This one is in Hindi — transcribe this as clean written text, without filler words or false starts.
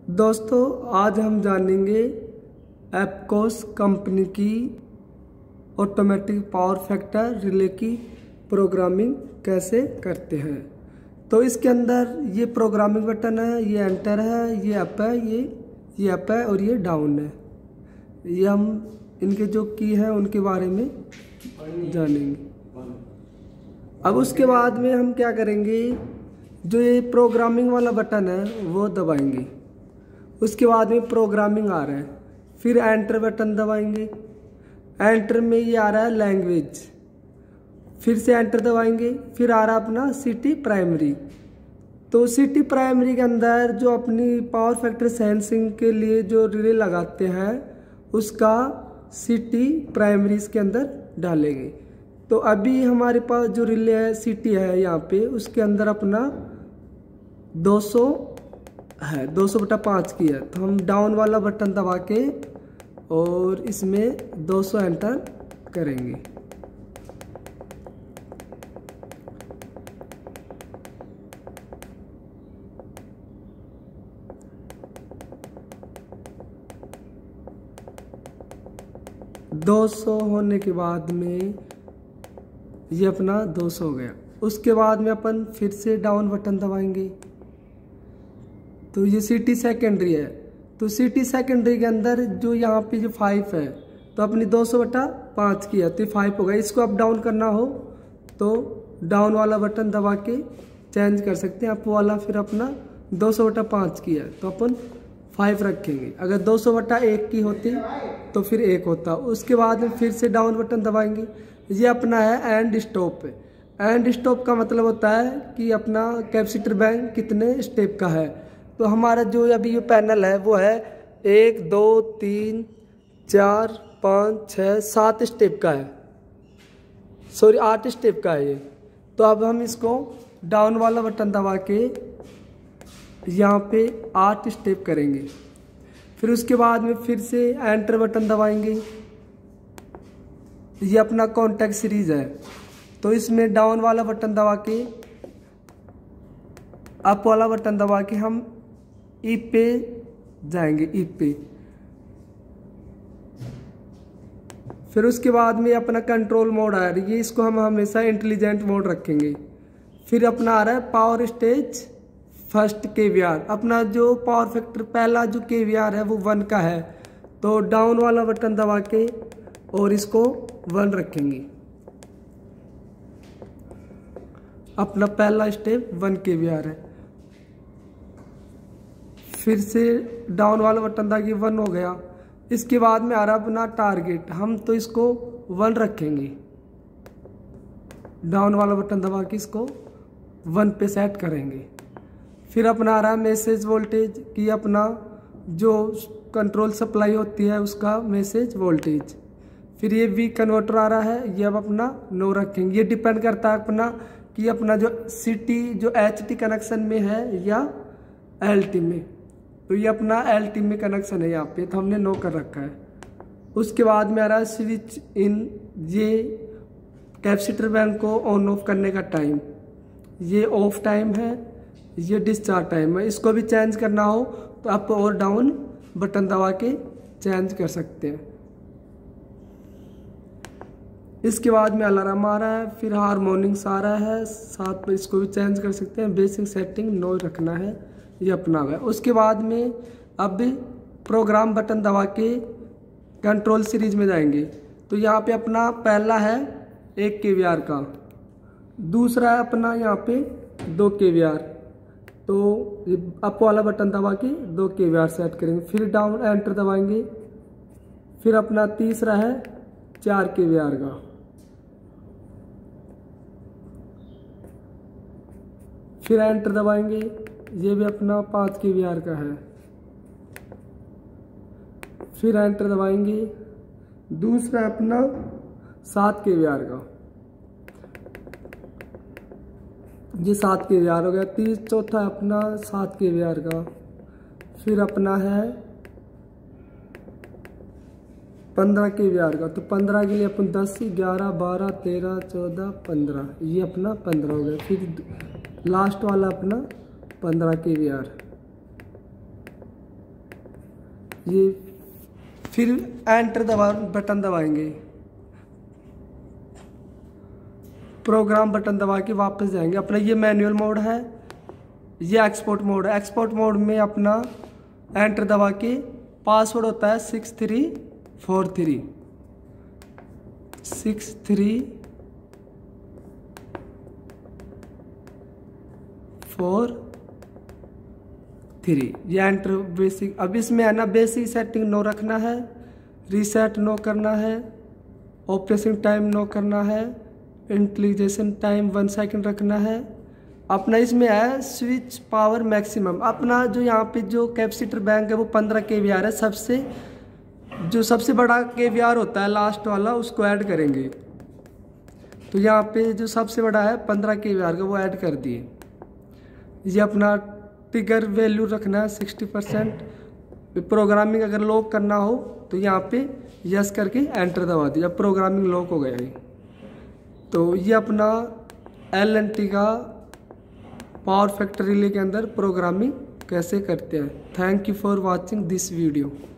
दोस्तों आज हम जानेंगे एप्कोस कंपनी की ऑटोमेटिक पावर फैक्टर रिले की प्रोग्रामिंग कैसे करते हैं। तो इसके अंदर ये प्रोग्रामिंग बटन है, ये एंटर है, ये अप है, ये अप है और ये डाउन है। ये हम इनके जो की है उनके बारे में जानेंगे। अब उसके बाद में हम क्या करेंगे, जो ये प्रोग्रामिंग वाला बटन है वो दबाएंगे। उसके बाद में प्रोग्रामिंग आ रहा है, फिर एंटर बटन दबाएंगे। एंटर में ये आ रहा है लैंग्वेज, फिर से एंटर दबाएंगे। फिर आ रहा अपना सिटी प्राइमरी। तो सिटी प्राइमरी के अंदर जो अपनी पावर फैक्टर सेंसिंग के लिए जो रिले लगाते हैं उसका सिटी प्राइमरी इसके अंदर डालेंगे। तो अभी हमारे पास जो रिले है सिटी है यहाँ पे, उसके अंदर अपना 200 है, 200/5 की है। तो हम डाउन वाला बटन दबा के और इसमें 200 एंटर करेंगे। दो 200 होने के बाद में ये अपना 200 हो गया। उसके बाद में अपन फिर से डाउन बटन दबाएंगे। तो ये सिटी सेकेंडरी है, तो सिटी सेकेंडरी के अंदर जो यहाँ पे जो 5 है, तो अपनी 200/5 की है तो 5 होगा। इसको अप डाउन करना हो तो डाउन वाला बटन दबा के चेंज कर सकते हैं। अप वाला फिर अपना 200/5 की है तो अपन 5 रखेंगे। अगर 200/1 की होती तो फिर 1 होता। उसके बाद में फिर से डाउन बटन दबाएंगे। ये अपना है एंड स्टॉप है। एंड स्टॉप का मतलब होता है कि अपना कैपेसिटर बैंक कितने स्टेप का है। तो हमारा जो अभी ये पैनल है वो है 1 2 3 4 5 6 7 स्टेप का है, सॉरी 8 स्टेप का है ये। तो अब हम इसको डाउन वाला बटन दबा के यहाँ पे 8 स्टेप करेंगे। फिर उसके बाद में फिर से एंटर बटन दबाएंगे। ये अपना कॉन्टैक्ट सीरीज है, तो इसमें डाउन वाला बटन दबा के अप वाला बटन दबा के हम ई पे जाएंगे, ई पे। फिर उसके बाद में अपना कंट्रोल मोड आ रहा है, ये इसको हम हमेशा इंटेलिजेंट मोड रखेंगे। फिर अपना आ रहा है पावर स्टेज फर्स्ट KVR। अपना जो पावर फैक्टर पहला जो KVR है वो 1 का है, तो डाउन वाला बटन दबा के और इसको 1 रखेंगे। अपना पहला स्टेप 1 KVR है। फिर से डाउन वाला बटन दबा के 1 हो गया। इसके बाद में आ रहा अपना टारगेट, हम तो इसको 1 रखेंगे। डाउन वाला बटन दबा के इसको 1 पे सेट करेंगे। फिर अपना आ रहा है मैसेज वोल्टेज, कि अपना जो कंट्रोल सप्लाई होती है उसका मैसेज वोल्टेज। फिर ये V कन्वर्टर आ रहा है, ये अब अपना 9 रखेंगे। ये डिपेंड करता है अपना कि अपना जो सिटी जो HT कनेक्शन में है या LT में। तो ये अपना LT में कनेक्शन है यहाँ पे, तो हमने 9 कर रखा है। उसके बाद में आ रहा है स्विच इन, ये कैपेसिटर बैंक को ऑन ऑफ करने का टाइम। ये ऑफ टाइम है, ये डिस्चार्ज टाइम है। इसको भी चेंज करना हो तो अप और डाउन बटन दबा के चेंज कर सकते हैं। इसके बाद में अलार्म आ रहा है, फिर हारमोनिक्स आ रहा है साथ पर, इसको भी चेंज कर सकते हैं। बेसिक सेटिंग 9 रखना है, ये अपना हुआ है। उसके बाद में अब प्रोग्राम बटन दबा के कंट्रोल सीरीज में जाएंगे। तो यहाँ पे अपना पहला है 1 KVR का, दूसरा है अपना यहाँ पे 2 KVR। तो अप वाला बटन दबा के 2 KVR सेट करेंगे। फिर डाउन एंटर दबाएंगे। फिर अपना तीसरा है 4 KVR का। फिर एंटर दबाएंगे, ये भी अपना 5 KVR का है। फिर एंटर दबाएंगे, दूसरा अपना 7 KVR का, ये 7 KVR हो गया। चौथा अपना 7 KVR का। फिर अपना है 15 KVR का, तो 15 के लिए अपन 10 11 12 13 14 15, ये अपना 15 हो गया। फिर लास्ट वाला अपना 15 KVR। ये फिर एंटर बटन दबाएंगे, प्रोग्राम बटन दबा के वापस जाएंगे। अपना ये मैनुअल मोड है, ये एक्सपोर्ट मोड है। एक्सपोर्ट मोड में अपना एंटर दबा के पासवर्ड होता है 6343 6343। ये एंटर बेसिक। अब इसमें है ना बेसिक सेटिंग नो रखना है, रीसेट नो करना है, ऑपरेटिंग टाइम नो करना है, इंटीग्रेशन टाइम 1 सेकंड रखना है। अपना इसमें है स्विच पावर मैक्सिमम। अपना जो यहाँ पे जो कैपेसिटर बैंक है वो 15 kVAR है। सबसे बड़ा kVAR होता है लास्ट वाला, उसको ऐड करेंगे। तो यहाँ पे जो सबसे बड़ा है 15 kVAR का, वो ऐड कर दिए। ये अपना ट्रिगर वैल्यू रखना है 60%। प्रोग्रामिंग अगर लॉक करना हो तो यहाँ पे यस करके एंटर दबा दिया, प्रोग्रामिंग लॉक हो गया है। तो ये अपना LNT का पावर फैक्टर रिले के अंदर प्रोग्रामिंग कैसे करते हैं। Thank you for watching this video.